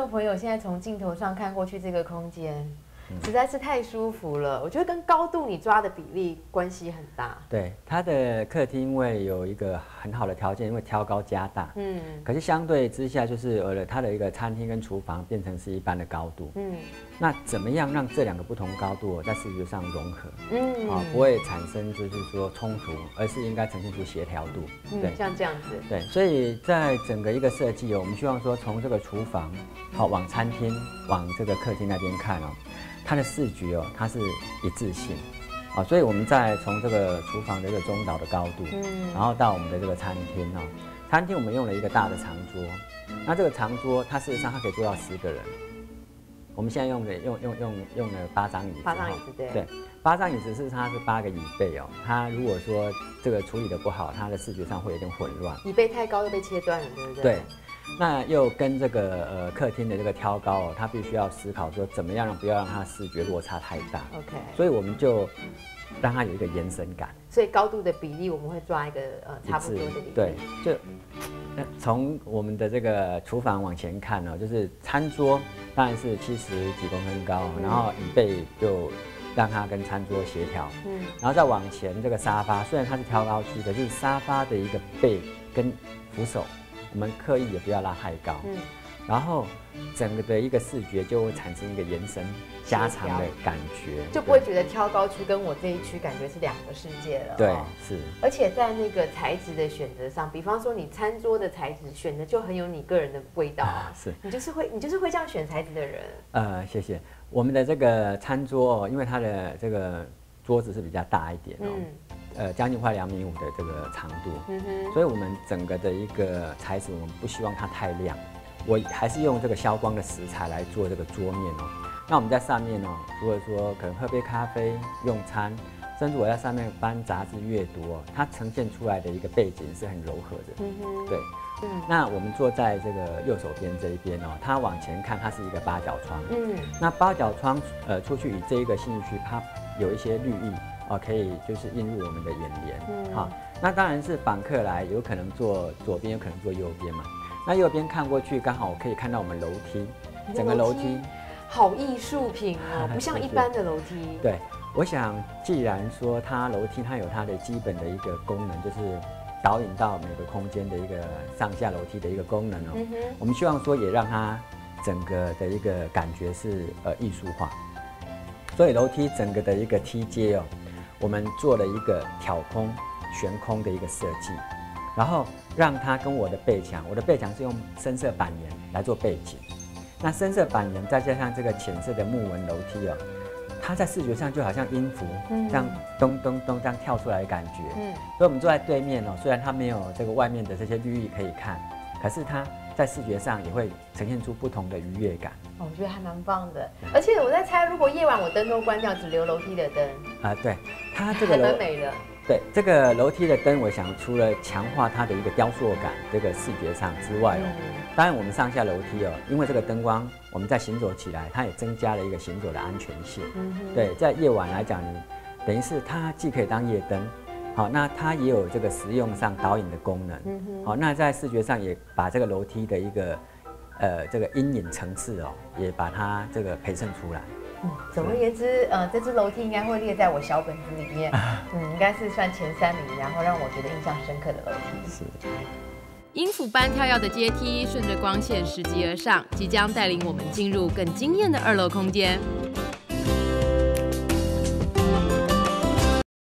众朋友现在从镜头上看过去，这个空间实在是太舒服了。我觉得跟高度你抓的比例关系很大。 对，它的客厅因为有一个很好的条件，因为挑高加大，可是相对之下就是它的一个餐厅跟厨房变成是一般的高度，那怎么样让这两个不同高度在视觉上融合，不会产生就是说冲突，而是应该呈现出协调度，对， 像这样子， 对，所以在整个一个设计我们希望说从这个厨房往餐厅往这个客厅那边看它的视觉它是一致性。所以我们在从这个厨房的一个中岛的高度，然后到我们的这个餐厅餐厅我们用了一个大的长桌，那这个长桌它事实上它可以坐到10个人。我们现在用了8张椅子 ，8张椅子对 ，8张椅子是它是8个椅背它如果说这个处理的不好，它的视觉上会有点混乱。 椅背太高又被切断了，对不对？ 对。那又跟这个客厅的这个挑高它必须要思考说怎么样不要让它视觉落差太大。 OK。 所以我们就让它有一个延伸感。 所以高度的比例我们会抓一个差不多的比例。 对，就从我们的这个厨房往前看就是餐桌当然是70几公分高，然后椅背就让它跟餐桌协调。然后再往前这个沙发，虽然它是挑高区的，就是沙发的一个背跟扶手。我们刻意也不要拉太高，然后整个的一个视觉就会产生一个延伸、加长的感觉， 就不会觉得挑高区跟我这一区感觉是2个世界了。 对，是。 而且在那个材质的选择上，比方说你餐桌的材质选的就很有你个人的味道是你就是会这样选材质的人。 谢谢。我们的这个餐桌因为它的这个桌子是比较大一点将近快2.5米的这个长度，所以我们整个的一个材质，我们不希望它太亮，我还是用这个消光的石材来做这个桌面那我们在上面除了说可能喝杯咖啡、用餐，甚至我在上面翻杂志阅读它呈现出来的一个背景是很柔和的，对。那我们坐在这个右手边这一边它往前看，它是一个8角窗，那8角窗出去以这一个信义区，它有一些绿意。可以就是映入我们的眼帘，那当然是访客来，有可能坐左边，有可能坐右边嘛。那右边看过去，刚好可以看到我们楼梯，整个楼梯好艺术品不像一般的楼梯。 对，我想既然说它楼梯它有它的基本的一个功能，就是导引到每个空间的一个上下楼梯的一个功能我们希望说也让它整个的一个感觉是艺术化，所以楼梯整个的一个梯阶我们做了一个挑空、悬空的一个设计，然后让它跟我的背墙是用深色板岩来做背景，那深色板岩再加上这个浅色的木纹楼梯它在视觉上就好像音符这样咚咚咚这样跳出来的感觉，所以我们坐在对面虽然它没有这个外面的这些绿意可以看，可是它在视觉上也会呈现出不同的愉悦感。 我觉得还蛮棒的，而且我在猜，如果夜晚我灯都关掉，只留楼梯的灯对，它这个还蛮美的。 对，这个楼梯的灯，我想除了强化它的一个雕塑感，这个视觉上之外当然我们上下楼梯因为这个灯光，我们在行走起来，它也增加了一个行走的安全性。对，在夜晚来讲，等于是它既可以当夜灯，那它也有这个实用上导引的功能。那在视觉上也把这个楼梯的一个这个阴影层次也把它这个培衬出来。 总而言之，这支楼梯应该会列在我小本子里面，应该是算前3名，然后让我觉得印象深刻的楼梯。 是。 音符般跳跃的阶梯，顺着光线拾级而上，即将带领我们进入更惊艳的2楼空间。